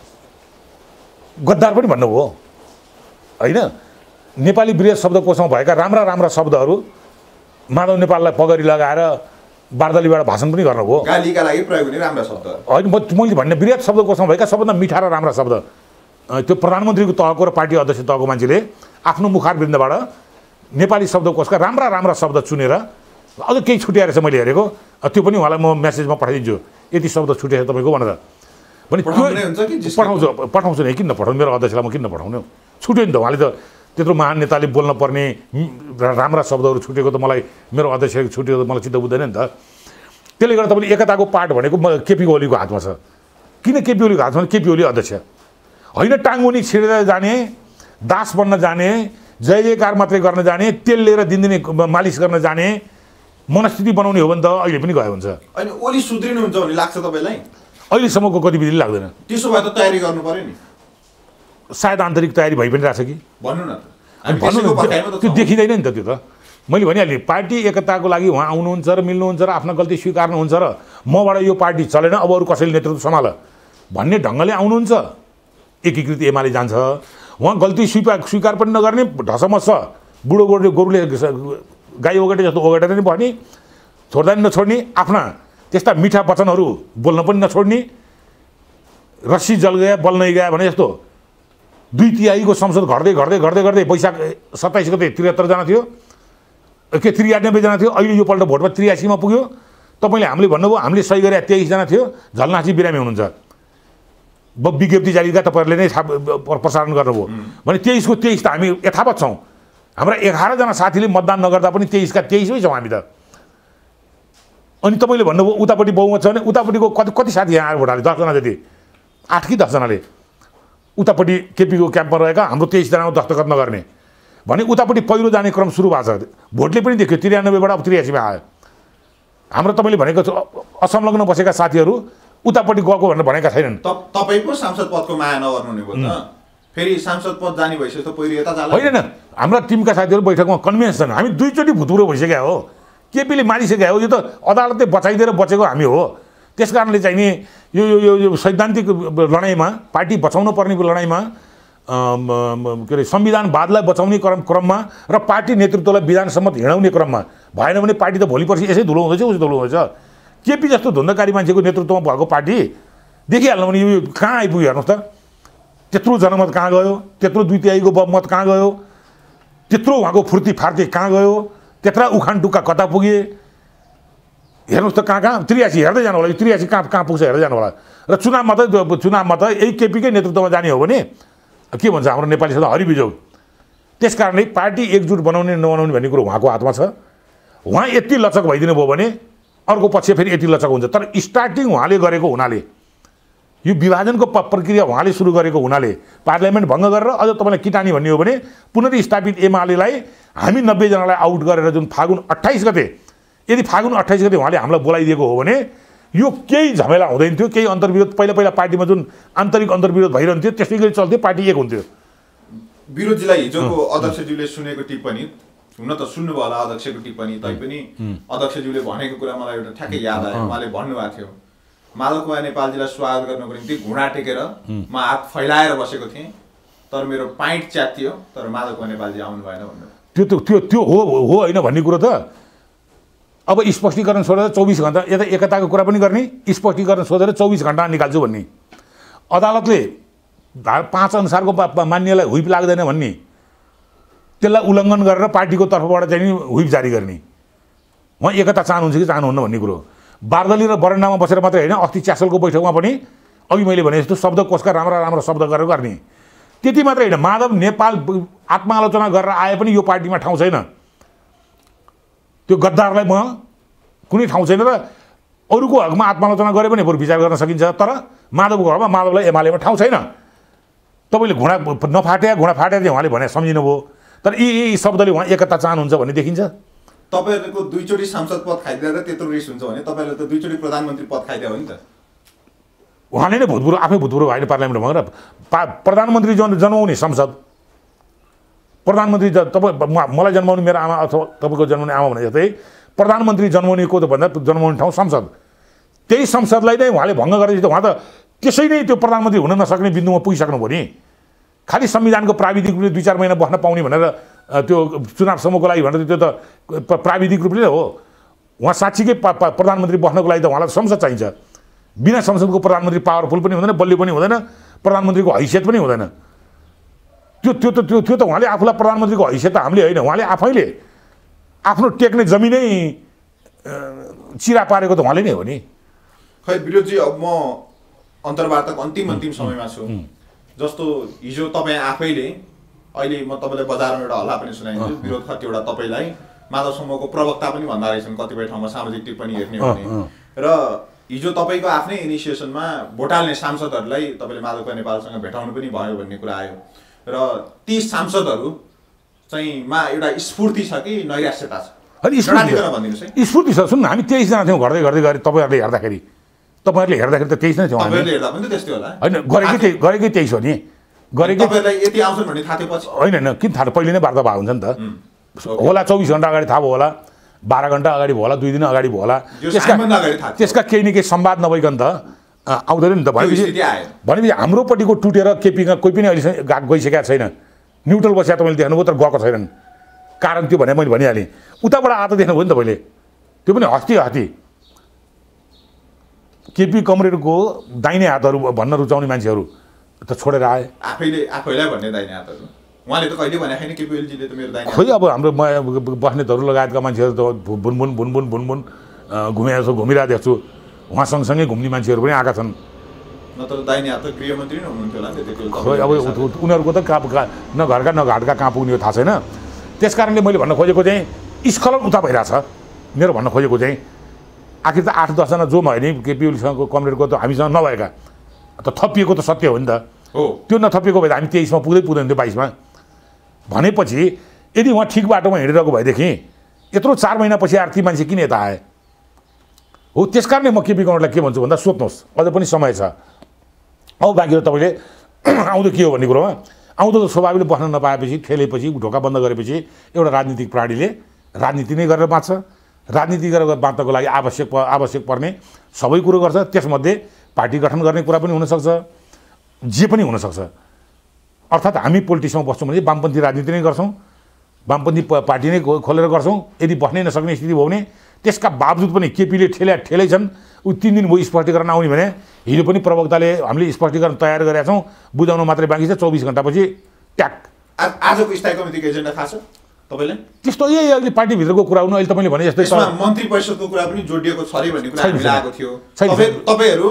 Speaker 3: गद्दार पनि भन्नुभयो होइन। नेपाली वृहत शब्दकोशमा भएका राम्रा राम्रा शब्दहरू माधव नेपाललाई पगडी लगाएर बार्दलीबाट भाषण पनि गर्नुभयो।
Speaker 1: गालीका लागि प्रयोग हुने राम्रा शब्द
Speaker 3: होइन। म मैले भन्ने वृहत शब्दकोशमा भएका सबभन्दा मिठा र राम्रा शब्द त्यो प्रधानमन्त्रीको तहको र पार्टी अध्यक्ष तहको मान्छेले आफ्नो मुखारवृन्दबाट नेपाली शब्दकोशका राम्रा राम्रा शब्द चुनेर अझ केही छुट्याएर चाहिँ मैले हेरेको त्यो पनि उहाँलाई म मेसेजमा पठाइदिन्छु यति शब्द छुटेछ तपाईँको भनेर भने त्यो पठाउँछु पठाउँछु नि किन नपठाउनु मेरो अध्यक्षलाई म किन नपठाउनु छुट्यो नि त। उहाँले त त्यत्रो महान नेताले बोल्न पर्ने राम्रा शब्दहरू छुटेको त मलाई मेरो अध्यक्षले छुटेको त मलाई चित्त बुझ्दैन नि त। त्यसले गर्दा तपाईँले एकताको पाठ भनेको केपी ओलीको हातमा छ। किन केपी ओलीको हातमा केपी ओली अध्यक्ष होइन। टाङमुनि छिरेर जाने, दास बन्न जाने, जय जयकार मात्रै गर्न जाने, तेल लिएर दिनदिनै मालिस गर्न जाने मनस्थिति बनाउने हो भने त अहिले पनि गयो हुन्छ।
Speaker 1: अनि ओली सुध्रिनुहुन्छ भन्ने लाग्छ तपाईँलाई?
Speaker 3: अहिलेसम्मको गतिविधि लाग्दैन।
Speaker 1: त्यसो भए त तयारी गर्नु पर्यो नि।
Speaker 3: सायद आन्तरिक तयारी भइ पनि रहेछ कि
Speaker 1: भन्नु न
Speaker 3: त। भन्नु न त्यो देखिँदैन नि त। त्यो त मैले भनिहालेँ पार्टी एकताको लागि उहाँ आउनुहुन्छ र मिल्नुहुन्छ र आफ्नो गल्ती स्वीकार्नुहुन्छ र मबाट यो पार्टी चलेन अब अरू कसैले नेतृत्व सम्हाल भन्ने ढङ्गले आउनुहुन्छ। एकीकृत एमाले जान्छ उहाँ गल्ती स्वीकार स्वीकार पनि नगर्ने ढसमस बुढो गोरु गोरुले गाई ओगटे जस्तो ओगटेर नि भन्ने छोड्दा नि नछोड्ने आफ्ना त्यस्ता मिठा वचनहरू बोल्न पनि नछोड्ने रस्सी जल गया बल नै गया भने जस्तो दुई तिहाईको संसद घट्दै घट्दै घट्दै घट्दै वैशाख सत्ताइस गते त्रिहत्तरजना थियो के त्रियानब्बेजना थियो। अहिले योपल्ट भोटमा त्रियासीमा पुग्यो। तपाईँले हामीले भन्नुभयो हामीले सही गरे तेइसजना थियो झलनासी बिरामी हुनुहुन्छ विज्ञप्ति जारी गरेर तपाईँहरूले नै प्रसारण गर्नुभयो भने तेइसको तेइस त हामी यथावत छौँ। हाम्रा एघारजना साथीले मतदान नगर्दा पनि तेइसका तेइसमै छौँ हामी त। अनि तपाईँले भन्नुभयो उतापट्टि बहुमत छ भने उतापट्टिको कति कति साथी यहाँ आएर भोट हाले दसजना जति आठ कि दसजनाले उतापट्टि केपीको क्याम्पमा रहेका हाम्रो तेइसजनामा दस्तखत नगर्ने भने उतापट्टि पहिरो जाने क्रम सुरु भएको छ। भोटले पनि देख्यो त्रियानब्बेबाट अब त्रियासीमा आयो। हाम्रो तपाईँले भनेको असंलग्न बसेका साथीहरू उतापट्टि गएको भनेर भनेका छैनन्।
Speaker 1: तपाईँ पो सांसद पदको माया नगर्नु भयो त फेरि सांसद पद जाने भइसक्यो त पहिरो यता जाला
Speaker 3: होइन। हाम्रा टिमका साथीहरू बैठकमा कन्भिन्स छन् हामी दुईचोटि भूतपूर्व भइसक्यो हो। केपीले मारिसक्यो हो। यो त अदालतले बचाइदिएर बचेको हामी हो। त्यस कारणले चाहिँ नि यो यो यो सैद्धान्तिक लडाइँमा पार्टी बचाउनु पर्ने लडाइँमा के अरे संविधानवादलाई बचाउने क्रम क्रममा र पार्टी नेतृत्वलाई विधानसम्म हिँडाउने क्रममा भएन भने पार्टी त भोलि पर्सि यसै धुलो हुँदैछ उसै धुलो हुँदैछ। केपी जस्तो धुन्दाकारी मान्छेको नेतृत्वमा भएको पार्टी देखिहाल्नु भने यो कहाँ आइपुग्यो हेर्नुहोस् त। त्यत्रो जनमत कहाँ गयो, त्यत्रो दुई तिहाईको बहुमत कहाँ गयो, त्यत्रो उहाँको फुर्ती फार्ती कहाँ गयो, त्यत्रा उखान टुक्का कता पुगे हेर्नुहोस् त। कहाँ कहाँ त्रियासी हेर्दै जानु होला। यो त्रियासी कहाँ कहाँ पुग्छ हेर्दै जानु होला। र चुनावमा त चुनावमा त यही केपीकै नेतृत्वमा जाने हो भने के भन्छ हाम्रो नेपाली शब्द हरिबिजोग। त्यस कारणले पार्टी एकजुट बनाउने नबनाउने भन्ने कुरो उहाँको हातमा छ। उहाँ यति लचक भइदिनु भयो भने अर्को पक्ष फेरि यति लचक हुन्छ। तर स्टार्टिङ उहाँले गरेको हुनाले यो विभाजनको प्रक्रिया उहाँले सुरु गरेको हुनाले पार्लियामेन्ट भङ्ग गरेर अझ तपाईँलाई किटानी भन्ने हो भने पुनर्स्थापित एमालेलाई हामी नब्बेजनालाई आउट गरेर जुन फागुन अट्ठाइस गते यदि फागुन अट्ठाइस गते उहाँले हामीलाई बोलाइदिएको हो भने यो केही झमेला हुँदैन थियो। केही अन्तर्विरोध पहिला पहिला पार्टीमा जुन आन्तरिक अन्तर्विरोध भइरहन्थ्यो त्यसै गरी चल्थ्यो, पार्टी एक हुन्थ्यो।
Speaker 1: विरोधीलाई हिजोको अध्यक्षज्यूले सुनेको टिप्पणी हुन त सुन्नुभयो होला अध्यक्षको टिप्पणी तैपनि अध्यक्षज्यूले भनेको कुरा मलाई एउटा ठ्याक्कै याद आयो। उहाँले भन्नुभएको थियो माधव कुमार नेपालजीलाई स्वागत गर्नको निम्ति घुँडा टेकेर म हात फैलाएर बसेको थिएँ तर मेरो पाइन्ट च्यातियो तर माधव कुमार नेपालजी आउनु भएन भन्नु।
Speaker 3: त्यो त त्यो त्यो हो हो होइन भन्ने कुरो त अब स्पष्टीकरण सोधेर चौबिस घन्टा यता एकताको कुरा पनि गर्ने स्पष्टीकरण सोधेर चौबिस घन्टा निकाल्छु भन्ने अदालतले धारा पाँच अनुसारको मान्यलाई हुइप लाग्दैन भन्ने त्यसलाई उल्लङ्घन गरेर पार्टीको तर्फबाट चाहिँ हुइप जारी गर्ने उहाँ एकता चाहनुहुन्छ कि चाहनुहुन्न भन्ने कुरो। बार्दली र बरन्डामा बसेर मात्रै होइन अस्ति च्यासलको बैठकमा पनि अघि मैले भने जस्तो शब्दकोशका राम्रा राम्रा शब्द गरेर गर्ने। त्यति मात्रै होइन माधव नेपाल आत्मालोचना गरेर आए पनि यो पार्टीमा ठाउँ छैन। त्यो गद्दारलाई म कुनै ठाउँ छैन र अरूको हकमा आत्मालोचना गरे पनि बरु विचार गर्न सकिन्छ तर माधवको हकमा माधवलाई एमालेमा ठाउँ छैन। तपाईँले घुँडा नफाटे घुँडा फाटे चाहिँ उहाँले भने सम्झिनु भयो, तर यी यी शब्दले उहाँ एकता चाहनुहुन्छ भन्ने देखिन्छ।
Speaker 1: तपाईँहरूको दुईचोटि सांसद पद खाइदिएर त्यत्रो रिस हुन्छ भने तपाईँले त दुईचोटि प्रधानमन्त्री पद खाइदियो हो नि त।
Speaker 3: उहाँले नै भूतपूर्व आफै भूतपूर्व होइन पार्लियामेन्टमा भनेर पा प्रधानमन्त्री जन जन्माउने संसद, प्रधानमन्त्री तपाईँ मलाई जन्माउने मेरो आमा अथवा तपाईँको जन्माउने आमा भने जस्तै प्रधानमन्त्री जन्माउनेको त भन्दा जन्माउने ठाउँ संसद, त्यही संसदलाई नै उहाँले भङ्ग गरेपछि त उहाँ त त्यसै नै त्यो प्रधानमन्त्री हुन नसक्ने बिन्दुमा पुगिसक्नुभयो नि। खालि संविधानको प्राविधिक रूपले दुई चार महिना बस्न पाउने भनेर त्यो चुनावसम्मको लागि भनेर त्यो त प्राविधिक रूपले हो। उहाँ साँच्चीकै प्रधानमन्त्री बस्नको लागि त उहाँलाई संसद चाहिन्छ। बिना संसदको प्रधानमन्त्री पावरफुल पनि हुँदैन, बलियो पनि हुँदैन, प्रधानमन्त्रीको हैसियत पनि हुँदैन। त्यो त्यो त त्यो त्यो त उहाँले आफूलाई प्रधानमन्त्रीको हैसियत त हामीले होइन, उहाँले आफैले आफ्नो टेक्ने जमिनै चिरा पारेको त उहाँले नै हो नि।
Speaker 1: खै विरोधजी, अब म अन्तर्वार्ताको अन्तिम अन्तिम समयमा छु। जस्तो हिजो तपाईँ आफैले अहिले म तपाईँलाई बजारमा एउटा हल्ला पनि सुनाइदिन्छु, विरोध कतिवटा तपाईँलाई माधव समूहको प्रवक्ता पनि भन्दा रहेछन् कतिपय ठाउँमा सामाजिक टिप्पणी हेर्ने हो भने। र हिजो तपाईँको आफ्नै इनिसिएसनमा भोटाल्ने सांसदहरूलाई तपाईँले माधव नेपालसँग भेटाउनु पनि भयो भन्ने कुरा आयो। र ती सांसदहरू चाहिँ मा एउटा स्फूर्ति छ कि नैराश्यता छ?
Speaker 3: स्फूर्ति छ। सुन्नु, हामी तेइसजना थियौँ घट्दै घट्दै गएर तपाईँहरूले हेर्दाखेरि तपाईँहरूले हेर्दाखेरि त तेइस नै थियौँ होइन, गरेकै त्यही गरेकै तेइस हो नि, गरेकै
Speaker 1: यति आउँछन् भन्ने थाहा थियो पछि
Speaker 3: होइन होइन किन थाहा, पहिले नै वार्ता भएको हुन्छ नि त होला। चौबिस घन्टा अगाडि थाहा भयो होला, बाह्र घन्टा अगाडि भयो होला, दुई दिन अगाडि भयो होला, त्यसका त्यसका केही न केही संवाद नभइकन त आउँदैन नि त। भनेपछि भनेपछि हाम्रोपट्टिको टुटेर केपीमा कोही पनि अहिलेसम्म गइसकेका छैन। न्युट्रल बसेर तपाईँले देख्नुभयो तर गएको छैनन्। कारण त्यो भने मैले भनिहालेँ। उताबाट आएर देख्नुभयो नि तपाईँले, त्यो पनि हस्ती हस्ती केपी कमरेडको दाहिने हातहरू भन्न रुचाउने मान्छेहरू त छोडेर आए।
Speaker 1: आफैले आफैलाई भन्ने दाहिने हातहरू उहाँले त कहिले भनेको छैन केपीएलजीले त मेरो दाहिने।
Speaker 3: खोइ अब हाम्रो बस्नेतहरू लगायतका मान्छेहरू त भुनभुन भुनभुन भुनभुन घुमेको छु, घुमिरहेको देख्छु। उहाँ सँगसँगै घुम्ने मान्छेहरू पनि आएका छन्।
Speaker 1: नत्र दाहिने हात त गृहमन्त्री नै हुनुहुन्थ्यो होला त्यतिखेर।
Speaker 3: खोइ अब उनीहरूको त कहाँ न घरका न घाटका कहाँ पुग्ने हो थाहा छैन। त्यस कारणले मैले भन्न खोजेको चाहिँ स्खलन उता भइरहेछ। मेरो भन्न खोजेको चाहिँ आखिर त आठ दसजना जो भयो नि केपीओलीसँगको कमरेडको त हामीसँग नभएका त थपिएको त सत्य हो नि त।
Speaker 1: हो, त्यो
Speaker 3: नथपिएको भए त हामी तेइसमा पुग्दै पुग्दैन थियो, बाइसमा भनेपछि यदि उहाँ ठिक बाटोमा हिँडिरहेको भएदेखि यत्रो चार महिनापछि आएर ती मान्छे किन यता आए हो। त्यस कारणले म केपी कमरेडलाई के भन्छु भन्दा सोध्नुहोस्, अझ पनि समय छ। अब बाँकी तपाईँले आउँदो के हो भन्ने कुरोमा आउँदो त स्वाभाविकले बस्न नपाएपछि, ठेलेपछि, ढोका बन्द गरेपछि एउटा राजनीतिक प्राणीले राजनीति नै गरेर बाँच्छ। राजनीति गरेर बाँच्नको लागि आवश्यक आवश्यक पर्ने सबै कुरो गर्छ। त्यसमध्ये पार्टी गठन गर्ने कुरा पनि हुनसक्छ, जे पनि हुनसक्छ। अर्थात् हामी पोलिटिक्समा बस्छौँ भने वामपन्थी राजनीति नै गर्छौँ, वामपन्थी पार्टी नै खोलेर गर्छौँ। यदि बस्नै नसक्ने स्थिति भयो भने त्यसका बावजुद पनि केपीले ठेल्या ठेलै छन्। ऊ तिन दिन भयो स्पष्टीकरण आउने भने हिजो पनि प्रवक्ताले हामीले स्पष्टीकरण तयार गरेका छौँ, बुझाउन मात्रै बाँकी छ। चौबिस घन्टापछि ट्याक
Speaker 1: आजको स्थायी कमिटीको एजेन्डा थाहा छ तपाईँले?
Speaker 3: त्यस्तो यही अहिले पार्टीभित्रको कुरा हुनु। अहिले तपाईँले भने जस्तै
Speaker 1: मन्त्री परिषदको कुरा पनि जोडिएको छ अरे भन्ने कुरा हामीले आएको थियो। तपाईँहरू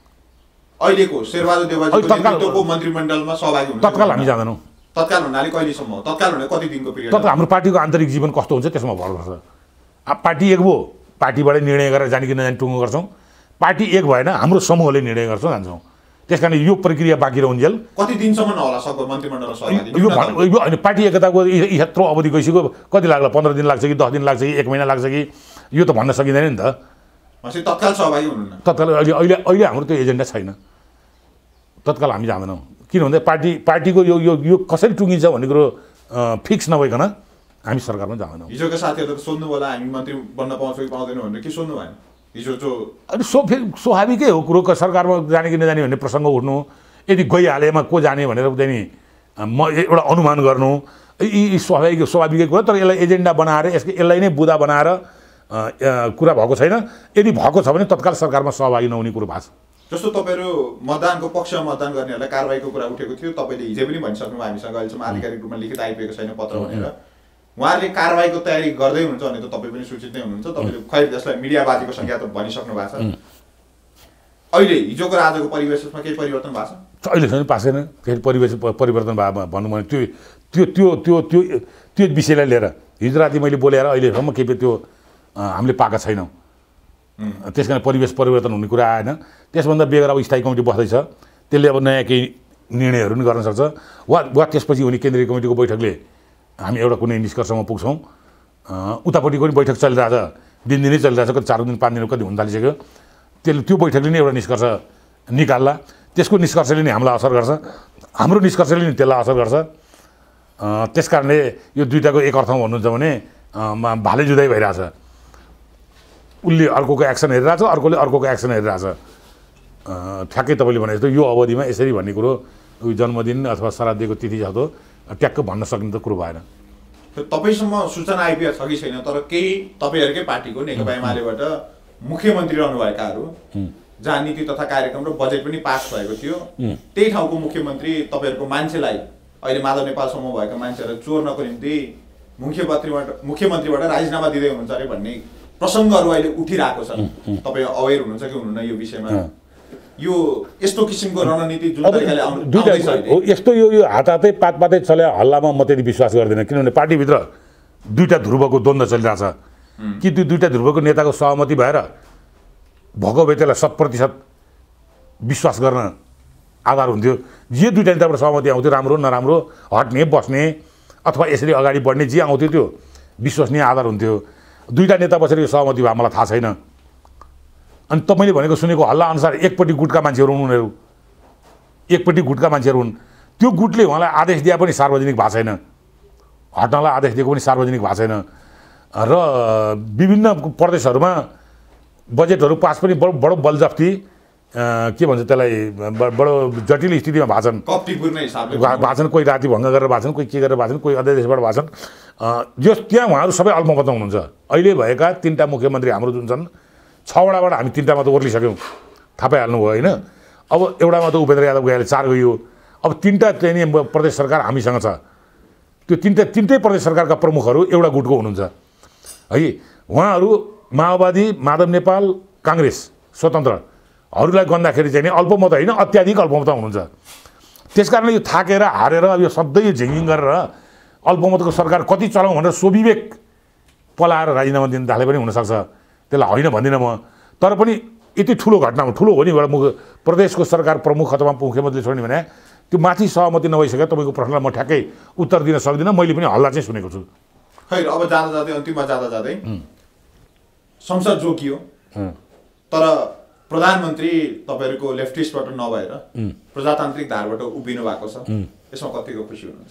Speaker 1: अहिलेको शेरबहादुर देवाजीको नेतृत्वको मन्त्रीमण्डलमा सहभागी हुनुहुन्छ?
Speaker 3: तत्काल हामी जाँदैनौँ।
Speaker 1: तत्काल हुनाले कहिलेसम्म? तत्काल हुने कति दिनको पिरियड?
Speaker 3: तत्काल हाम्रो पार्टीको आन्तरिक जीवन कस्तो हुन्छ त्यसमा भर पर्छ। अब पार्टी एक भयो, पार्टीबाटै निर्णय गरेर जाने कि नजाने टुङ्गो गर्छौँ। पार्टी एक भएन, हाम्रो समूहले निर्णय गर्छौँ, जान्छौँ। त्यस कारण यो प्रक्रिया बाँकी रहन्जेल
Speaker 1: कति दिनसम्म नहोला सक्यो मन्त्रीमण्डलमा सहभागी?
Speaker 3: यो होइन, पार्टी एकताको यत्रो अवधि गइसक्यो, कति लाग्ला? पन्ध्र दिन लाग्छ कि दस दिन लाग्छ कि एक महिना लाग्छ कि यो त भन्न सकिँदैन नि त।
Speaker 1: तत्काल सहभागी हुनुहुन्न?
Speaker 3: तत्काल अहिले अहिले अहिले हाम्रो त्यो एजेन्डा छैन। तत्काल हामी जाँदैनौँ। किन भन्दा पार्टी पार्टीको यो यो यो कसरी टुङ्गिन्छ भन्ने कुरो फिक्स नभइकन हामी सरकारमा जाँदैनौँ।
Speaker 1: हिजोका साथीहरूले सोध्नु होला हामी मन्त्री बन्न पाउँछौँ कि पाउँदैनौँ भनेर, के सोध्नु भएन हिजो? जो
Speaker 3: अनि सो फेरि स्वाभाविकै हो कुरो, सरकारमा जाने कि नजाने भन्ने प्रसङ्ग उठ्नु, यदि गइहालेमा को जाने भनेर चाहिँ म एउटा अनुमान गर्नु, यी स्वाभाविक स्वाभाविकै कुरा। तर यसलाई एजेन्डा बनाएर यसको यसलाई नै बुदा बनाएर कुरा भएको छैन। यदि भएको छ भने तत्काल सरकारमा सहभागी नहुने कुरो भएको छ।
Speaker 1: जस्तो तपाईँहरू मतदानको पक्षमा मतदान गर्नेहरूलाई कारवाहीको कुरा उठेको थियो, तपाईँले हिजो पनि भनिसक्नु हामीसँग अहिलेसम्म आधिकारिक रूपमा लिखित आइपुगेको छैन पत्र भनेर। उहाँहरूले कारवाहीको तयारी गर्दै हुनुहुन्छ भने त तपाईँ पनि सूचित नै हुनुहुन्छ। तपाईँले खै त्यसलाई मिडियावादीको सङ्ख्या त भनिसक्नु भएको छ। अहिले हिजोको र आजको परिवेशमा केही परिवर्तन भएको छ?
Speaker 3: अहिलेसम्म पाएको छैन। फेरि परिवेश परिवर्तन भयो भन्नु भने त्यो त्यो त्यो त्यो त्यो त्यो विषयलाई लिएर हिजो राति मैले बोलेर अहिलेसम्म केही त्यो हामीले पाएका छैनौँ। त्यस कारण परिवेश परिवर्तन हुने कुरा आएन। त्यसभन्दा बेगर अब स्थायी कमिटी बस्दैछ, त्यसले अब नयाँ केही निर्णयहरू पनि गर्न सक्छ वा वा त्यसपछि हुने केन्द्रीय कमिटीको बैठकले हामी एउटा कुनै निष्कर्षमा पुग्छौँ उतापट्टिको पनि बैठक चलिरहेछ दिनदिनै चलिरहेछ कति चार दिन पाँच दिन कति हुन थालिसक्यो त्यसले त्यो बैठकले नै एउटा निष्कर्ष निकाल्ला त्यसको निष्कर्षले नै हामीलाई असर गर्छ हाम्रो निष्कर्षले नै त्यसलाई असर गर्छ त्यस कारणले यो दुईटाको एक अर्थमा भन्नुहुन्छ भने भाले जुदाइ भइरहेछ उसले अर्कोको एक्सन हेरिरहेछ अर्कोले अर्कोको एक्सन हेरिरहेछ ठ्याक्कै तपाईँले भने जस्तो यो अवधिमा यसरी भन्ने कुरो जन्मदिन अथवा श्राद्धको तिथि जस्तो ट्याक्क भन्न सक्ने त कुरो भएन
Speaker 1: तपाईँसम्म सूचना आइपुगेको छ कि छैन तर केही तपाईँहरूकै पार्टीको नेकपा एमालेबाट मुख्यमन्त्री रहनुभएकाहरू जहाँ नीति तथा कार्यक्रम र बजेट पनि पास भएको थियो त्यही ठाउँको मुख्यमन्त्री तपाईँहरूको मान्छेलाई अहिले माधव नेपालसम्म भएका मान्छेहरूलाई चोर्नको निम्ति मुख्यमन्त्रीबाट मुख्यमन्त्रीबाट राजीनामा दिँदै हुनुहुन्छ अरे भन्ने प्रसङ्गहरू अहिले उठिरहेको छ तपाईँ अवेर हुनुहुन्छ कि हुनुहुन्न यो विषयमा यो यस्तो किसिमको रणनीति जुन तरिकाले आउनु
Speaker 3: यस्तो यो यो हातहातै पात पातै चले हल्लामा म त्यति विश्वास गर्दिनँ किनभने पार्टीभित्र दुईवटा ध्रुवको द्वन्द्व चलिरहेछ कि त्यो दुईवटा ध्रुवको नेताको सहमति भएर भएको भए त्यसलाई शत प्रतिशत विश्वास गर्न आधार हुन्थ्यो जे दुईवटा नेताबाट सहमति आउँथ्यो राम्रो नराम्रो हट्ने बस्ने अथवा यसरी अगाडि बढ्ने जे आउँथ्यो त्यो विश्वसनीय आधार हुन्थ्यो दुईवटा नेता बसेर यो सहमति भयो मलाई थाहा छैन अनि तपाईँले भनेको सुनेको हल्ला अनुसार एकपट्टि गुटका मान्छेहरू हुन् उनीहरू एकपट्टि गुटका मान्छेहरू हुन् त्यो गुटले उहाँलाई आदेश दिए पनि सार्वजनिक भएको छैन हट्नलाई आदेश दिएको पनि सार्वजनिक भएको छैन र विभिन्न प्रदेशहरूमा बजेटहरू पास पनि बडो बडो बलजफ्ती के भन्छ त्यसलाई बडो जटिल स्थितिमा भएको छन् भएको छन् कोही राति भङ्ग गरेर भएको छन् कोही के गरेर भएको छन् कोही अध्यादेशबाट भएको छन् जो त्यहाँ उहाँहरू सबै अल्पमतमा हुनुहुन्छ अहिले भएका तिनवटा मुख्यमन्त्री हाम्रो जुन छन् छवटाबाट हामी तिनवटामा त ओर्लिसक्यौँ थाहा पाइहाल्नु भयो होइन अब एउटामा त उपेन्द्र यादव गइहाल्यो चार गयो अब तिनवटा चाहिँ प्रदेश सरकार हामीसँग छ त्यो तिनवटा तिनटै प्रदेश सरकारका प्रमुखहरू एउटा गुटको हुनुहुन्छ है उहाँहरू माओवादी माधव नेपाल काङ्ग्रेस स्वतन्त्रहरूलाई गन्दाखेरि चाहिँ अल्पमत होइन अत्याधिक अल्पमत हुनुहुन्छ त्यस कारणले यो थाकेर हारेर यो सधैँ यो झिङ्गिङ गरेर अल्पमतको सरकार कति चलाउँ भनेर स्वविवेक पलाएर राजीनामा दिन थाले पनि हुनसक्छ त्यसलाई होइन भन्दिनँ म तर पनि यति ठुलो घटना हो ठुलो हो नि एउटा मुख प्रदेशको सरकार प्रमुख अथवा मुख्यमन्त्रीले छोड्ने भने त्यो माथि सहमति नभइसक्यो तपाईँको प्रश्नलाई म ठ्याक्कै उत्तर दिन सक्दिनँ मैले पनि हल्ला चाहिँ सुनेको छु
Speaker 1: खै अब जाँदा जाँदै अन्तिममा जाँदा जाँदै संसद जोकियो तर प्रधानमन्त्री तपाईँहरूको लेफ्टिस्टबाट नभएर प्रजातान्त्रिक धारबाट उभिनु भएको छ यसमा कतिको खुसी हुनुहुन्छ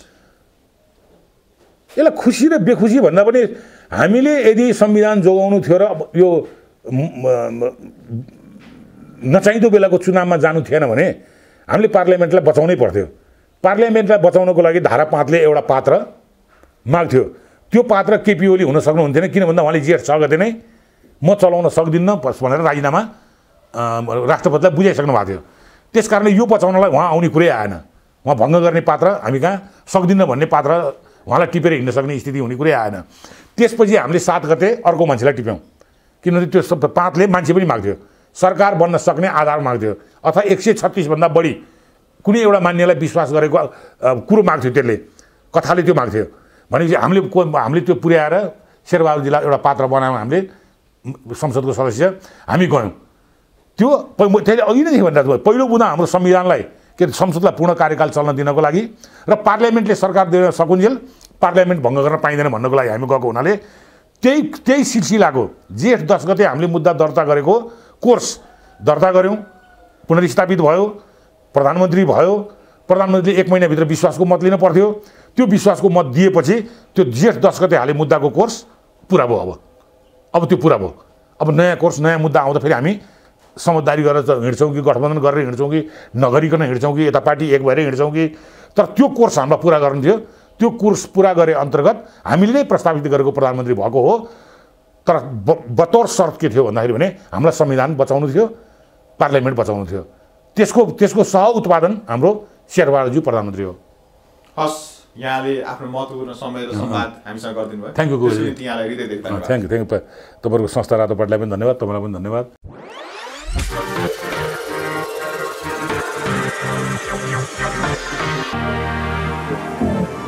Speaker 3: यसलाई खुसी र बेखुसी भन्दा पनि हामीले यदि संविधान जोगाउनु थियो र यो नचाहिँदो बेलाको चुनावमा जानु थिएन भने हामीले पार्लियामेन्टलाई बचाउनै पर्थ्यो पार्लियामेन्टलाई बचाउनको लागि धारा पाँचले एउटा पात्र माग्थ्यो त्यो पात्र केपी ओली हुन सक्नुहुन्थेन किन भन्दा उहाँले जेठ छ गते नै म चलाउन सक्दिनँ भनेर राजीनामा राष्ट्रपतिलाई बुझाइसक्नु भएको थियो त्यस कारणले यो बचाउनलाई उहाँ आउने कुरै आएन उहाँ भङ्ग गर्ने पात्र हामी कहाँ सक्दिनँ भन्ने पात्र उहाँलाई टिपेर हिँड्न सक्ने स्थिति हुने कुरै आएन त्यसपछि हामीले सात गते अर्को मान्छेलाई टिप्यौँ किनभने त्यो सब पाँचले मान्छे पनि माग्थ्यो सरकार बन्न सक्ने आधार माग्थ्यो अथवा एक सय छत्तिसभन्दा बढी कुनै एउटा मान्यलाई विश्वास गरेको कुरो माग्थ्यो त्यसले कथाले त्यो माग्थ्यो भनेपछि हामीले हामीले त्यो पुर्याएर शेरबहादुरजीलाई एउटा पात्र बनायौँ हामीले संसदको सदस्य हामी गयौँ त्यो त्यसले अघि नै भनिरहेको पहिलो बुँदा हाम्रो संविधानलाई के संसदलाई पूर्ण कार्यकाल चल्न दिनको लागि र पार्लियामेन्टले सरकार दिन सकुन्जेल पार्लियामेन्ट भङ्ग गर्न पाइँदैन भन्नको लागि हामी गएको हुनाले त्यही त्यही सिलसिलाको जेठ दस गते हामीले मुद्दा दर्ता गरेको कोर्स दर्ता गऱ्यौँ पुनर्स्थापित भयो प्रधानमन्त्री भयो प्रधानमन्त्रीले एक महिनाभित्र विश्वासको मत लिन पर्थ्यो त्यो विश्वासको मत दिएपछि त्यो जेठ दस गते हाले मुद्दाको कोर्स पुरा भयो अब अब त्यो पुरा भयो अब नयाँ कोर्स नयाँ मुद्दा आउँदा फेरि हामी समझदारी गरेर हिँड्छौँ कि गठबन्धन गरेर हिँड्छौँ कि नगरिकन हिँड्छौँ कि यता पार्टी एक भएर हिँड्छौँ कि तर त्यो कोर्स हामीलाई पुरा गर्नु थियो त्यो कोर्स पुरा गरे अन्तर्गत हामीले नै प्रस्तावित गरेको प्रधानमन्त्री भएको हो तर बतौर शर्त के थियो भन्दाखेरि भने हामीलाई संविधान बचाउनु थियो पार्लियामेन्ट बचाउनु थियो त्यसको त्यसको सह उत्पादन हाम्रो शेरबहादुरजी प्रधानमन्त्री हो
Speaker 1: हस् यहाँले आफ्नो महत्त्वपूर्ण समय र संवाद हामीसँग गरिदिनु भयो
Speaker 3: थ्याङ्क यू गुरुजी
Speaker 1: यहाँलाई हृदयदेखि धन्यवाद
Speaker 3: थ्याङ्क यू थ्याङ्क यू तपाईँको संस्था रातोपाटीलाई पनि धन्यवाद तपाईँलाई पनि धन्यवाद Thank you.